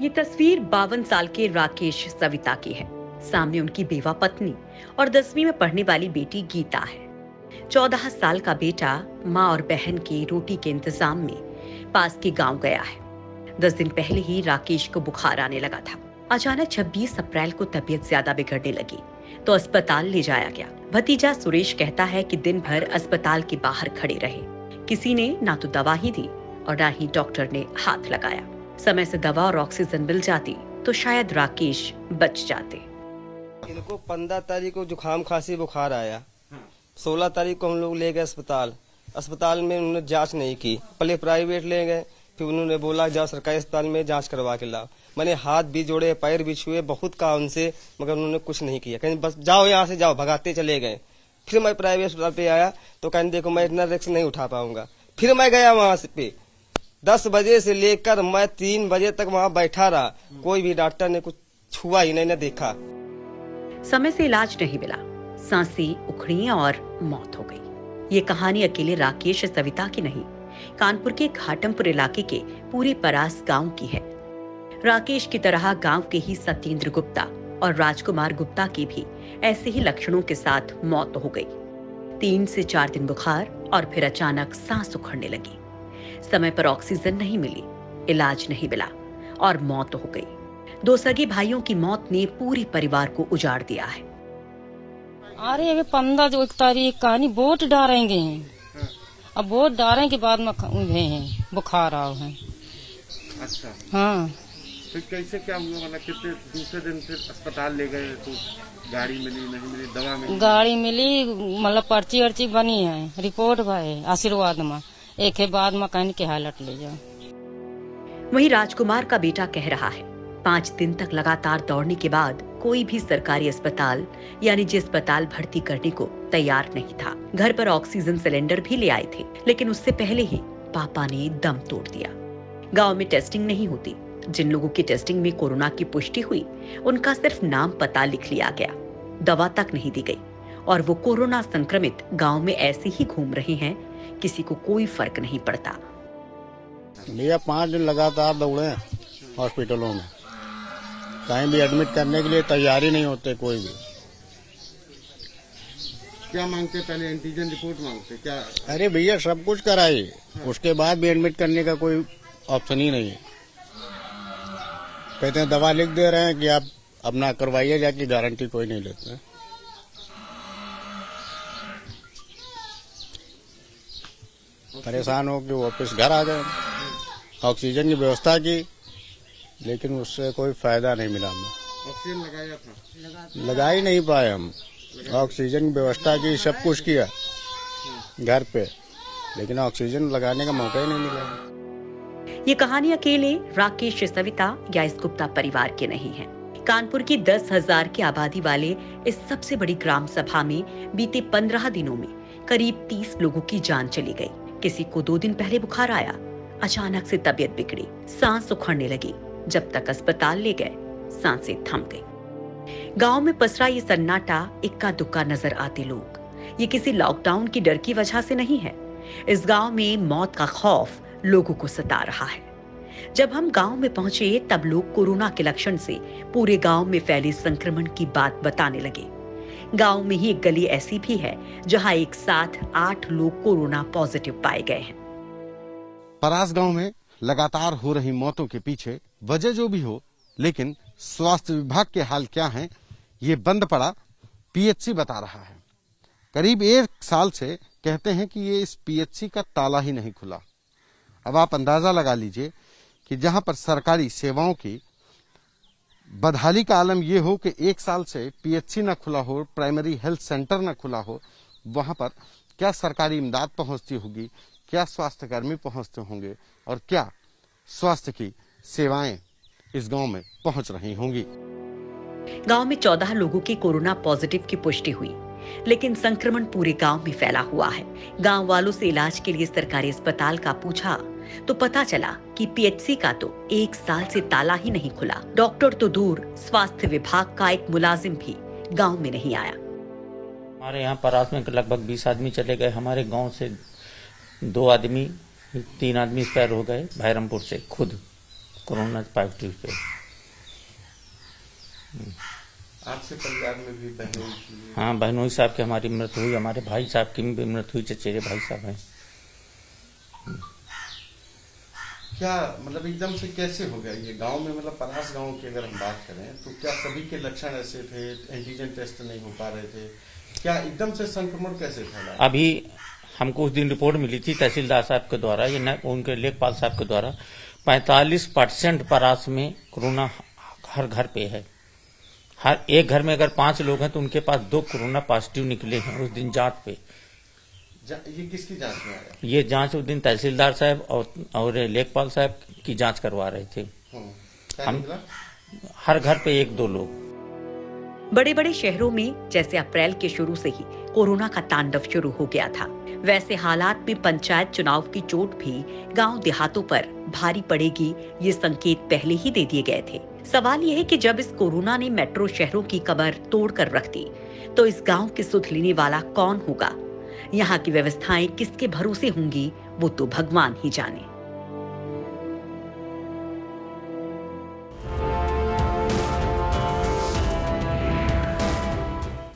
ये तस्वीर 52 साल के राकेश सविता की है। सामने उनकी बेवा पत्नी और 10वीं में पढ़ने वाली बेटी गीता है। 14 साल का बेटा माँ और बहन की रोटी के इंतजाम में पास के गांव गया है। 10 दिन पहले ही राकेश को बुखार आने लगा था। अचानक 26 अप्रैल को तबीयत ज्यादा बिगड़ने लगी तो अस्पताल ले जाया गया। भतीजा सुरेश कहता है कि दिन भर अस्पताल के बाहर खड़े रहे। किसी ने ना तो दवा ही दी और ना ही डॉक्टर ने हाथ लगाया। समय से दवा और ऑक्सीजन मिल जाती तो शायद राकेश बच जाते। इनको 15 तारीख को जुकाम खांसी बुखार आया। 16 तारीख को हम लोग ले गए अस्पताल में उन्होंने जांच नहीं की। पहले प्राइवेट ले गए, फिर उन्होंने बोला जाओ सरकारी अस्पताल में जांच करवा के लाओ। मैंने हाथ भी जोड़े, पैर भी छुए, बहुत कहा उनसे, मगर उन्होंने कुछ नहीं किया। कहीं बस जाओ यहाँ से जाओ, भगाते चले गए। फिर मैं प्राइवेट अस्पताल पे आया तो कहने देखो मैं इतना रिस्क नहीं उठा पाऊंगा। फिर मैं गया वहाँ पे 10 बजे से लेकर मैं 3 बजे तक वहाँ बैठा रहा। कोई भी डॉक्टर ने कुछ छुआ ही नहीं, देखा। समय से इलाज नहीं मिला, सांसें उखड़ी और मौत हो गई। ये कहानी अकेले राकेश सविता की नहीं, कानपुर के घाटमपुर इलाके के पूरे परास गांव की है। राकेश की तरह गांव के ही सत्येंद्र गुप्ता और राजकुमार गुप्ता की भी ऐसे ही लक्षणों के साथ मौत हो गई। 3 से 4 दिन बुखार और फिर अचानक सांस उखड़ने लगी। समय पर ऑक्सीजन नहीं मिली, इलाज नहीं मिला और मौत हो गई। 2 सगे भाइयों की मौत ने पूरे परिवार को उजाड़ दिया है। अरे अभी 15 तारीख कहानी वोट डालेंगे। अब वोट डालने के बाद में हैं बुखार आओ है। अच्छा, हाँ। तो कैसे क्या हुआ? मतलब कितने दूसरे दिन फिर अस्पताल ले गए तो गाड़ी मिली नहीं मिली, दवा मिली? गाड़ी मिली, मतलब पर्ची अर्ची बनी है, रिपोर्ट भाई आशीर्वाद में एक के बाद में कहने के हालत ले जाओ। वहीं राजकुमार का बेटा कह रहा है 5 दिन तक लगातार दौड़ने के बाद कोई भी सरकारी अस्पताल या निजी अस्पताल भर्ती करने को तैयार नहीं था। घर पर ऑक्सीजन सिलेंडर भी ले आए थे, लेकिन उससे पहले ही पापा ने दम तोड़ दिया। गांव में टेस्टिंग नहीं होती। जिन लोगों की टेस्टिंग में कोरोना की पुष्टि हुई उनका सिर्फ नाम पता लिख लिया गया, दवा तक नहीं दी गई और वो कोरोना संक्रमित गांव में ऐसे ही घूम रहे हैं, किसी को कोई फर्क नहीं पड़ता। भैया 5 दिन लगातार दौड़े हॉस्पिटलों में, कहीं भी एडमिट करने के लिए तैयारी नहीं होते कोई भी। क्या मांगते? पहले एंटीजन रिपोर्ट मांगते क्या? अरे भैया सब कुछ कराइए, उसके बाद भी एडमिट करने का कोई ऑप्शन ही नहीं है। कहते हैं दवा लिख दे रहे हैं कि आप अपना करवाइए जाके, गारंटी कोई नहीं लेते। परेशान हो कि वापस घर आ गए। ऑक्सीजन की व्यवस्था की, लेकिन उससे कोई फायदा नहीं मिला हमें। ऑक्सीजन लगाया था? लगा ही नहीं पाए हम। ऑक्सीजन की व्यवस्था की, सब कुछ किया घर पे, लेकिन ऑक्सीजन लगाने का मौका ही नहीं मिला। ये कहानी अकेले राकेश सविता या इस गुप्ता परिवार की नहीं है। कानपुर की 10,000 की आबादी वाले इस सबसे बड़ी ग्राम सभा में बीते 15 दिनों में करीब 30 लोगों की जान चली गई। किसी को 2 दिन पहले बुखार आया, अचानक से तबीयत बिगड़ी, सांस उखड़ने लगी। जब तक अस्पताल ले गए सांसें थम गई। गांव में पसरा ये सन्नाटा इक्का दुक्का नजर आते लोग। ये किसी लॉकडाउन की डर की वजह से नहीं है। इस गांव में मौत का खौफ लोगों को सता रहा है। जब हम गांव में पहुंचे तब लोग कोरोना के लक्षण से पूरे गांव में फैले संक्रमण की बात बताने लगे। गांव में ही एक गली ऐसी भी है जहां एक साथ 8 लोग कोरोना पॉजिटिव पाए गए हैं। परास गांव में लगातार हो रही मौतों के पीछे वजह जो भी हो, लेकिन स्वास्थ्य विभाग के हाल क्या हैं, ये बंद पड़ा पीएचसी बता रहा है। करीब 1 साल से कहते हैं कि ये इस पीएचसी का ताला ही नहीं खुला। अब आप अंदाजा लगा लीजिए कि जहां पर सरकारी सेवाओं की बदहाली का आलम यह हो कि 1 साल से पीएचसी न खुला हो, प्राइमरी हेल्थ सेंटर न खुला हो, वहां पर क्या सरकारी इमदाद पहुंचती होगी, क्या स्वास्थ्य कर्मी पहुंचते होंगे और क्या स्वास्थ्य की सेवाएं इस गांव में पहुंच रही होंगी। गांव में 14 लोगों के कोरोना पॉजिटिव की पुष्टि हुई, लेकिन संक्रमण पूरे गांव में फैला हुआ है। गांव वालों से इलाज के लिए सरकारी अस्पताल का पूछा तो पता चला कि पीएचसी का तो 1 साल से ताला ही नहीं खुला। डॉक्टर तो दूर, स्वास्थ्य विभाग का एक मुलाजिम भी गांव में नहीं आया। हमारे यहाँ परास में लगभग 20 आदमी चले गए। हमारे गांव से 2 आदमी 3 आदमी एक्सपायर हो गए, भैरमपुर से खुद। Corona positive pay. आपसे परिवार में भी बहनोई की? हाँ, बहनोई साहब की हमारी मृत्यु हुई, हमारे भाई साहब की भी मृत्यु हुई, चचेरे भाई साहब हैं। क्या मतलब एकदम से कैसे हो गया ये गांव में? मतलब परास गांव की अगर हम बात करें तो क्या सभी के लक्षण ऐसे थे? एंटीजन टेस्ट नहीं हो पा रहे थे? क्या एकदम से संक्रमण कैसे फैला? अभी हमको उस दिन रिपोर्ट मिली थी तहसीलदार साहब के द्वारा, ये न उनके लेखपाल साहब के द्वारा, 45% परास में कोरोना हर घर पे है। हर एक घर में अगर 5 लोग हैं तो उनके पास 2 कोरोना पॉजिटिव निकले हैं उस दिन जांच पे। ये किसकी जांच में आया? ये जांच उस दिन तहसीलदार साहब और लेखपाल साहब की जांच करवा रहे थे। हम हर घर पे 1-2 लोग। बड़े बड़े शहरों में जैसे अप्रैल के शुरू से ही कोरोना का तांडव शुरू हो गया था, वैसे हालात में पंचायत चुनाव की चोट भी गांव देहातों पर भारी पड़ेगी, ये संकेत पहले ही दे दिए गए थे। सवाल यह है कि जब इस कोरोना ने मेट्रो शहरों की कमर तोड़कर रख दी, तो इस गांव की सुध लेने वाला कौन होगा? यहाँ की व्यवस्थाएं किसके भरोसे होंगी, वो तो भगवान ही जाने।